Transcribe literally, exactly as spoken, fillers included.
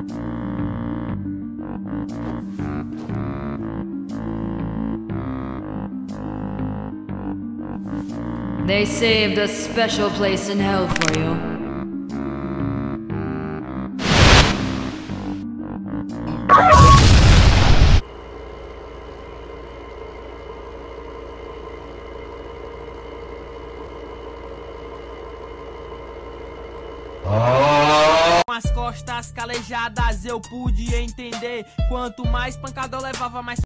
They saved a special place in hell for you. Com as costas calejadas eu pude entender. Quanto mais pancada eu levava, mais